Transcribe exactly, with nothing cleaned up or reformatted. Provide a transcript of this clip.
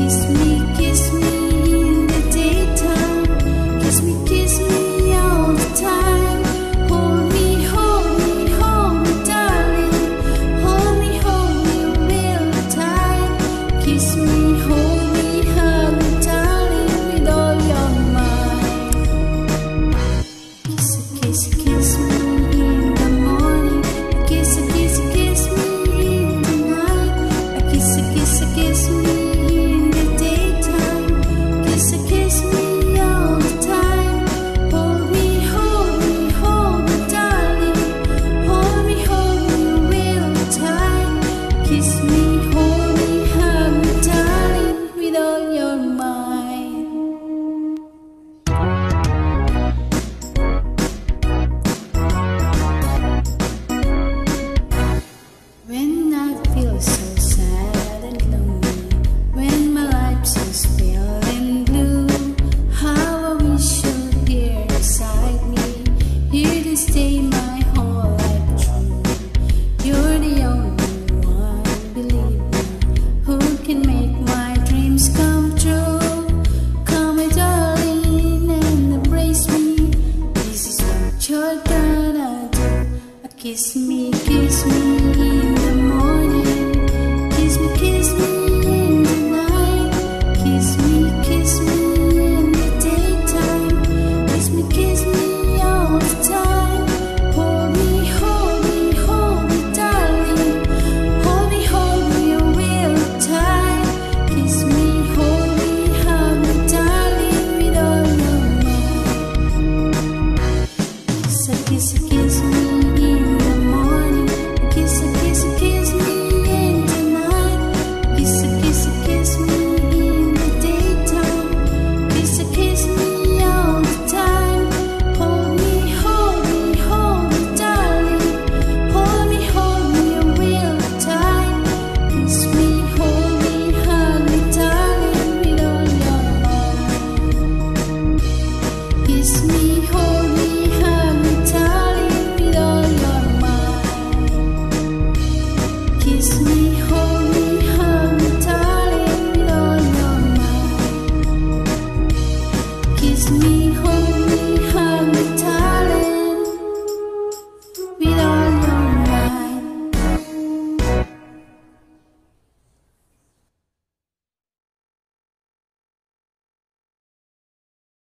Kiss me, kiss me in the morning. Kiss me, kiss me in the night. Kiss me, kiss me in the daytime. Kiss me, kiss me all the time. Hold me, hold me, hold me, darling. Hold me, hold me real tight. Kiss me, hold me, hug me, darling, with all your might. So kiss, kiss me. Kiss me, hold me, hug me, darling, with all your might. Kiss me, hold me, hug me, darling, with all your might. Kiss me.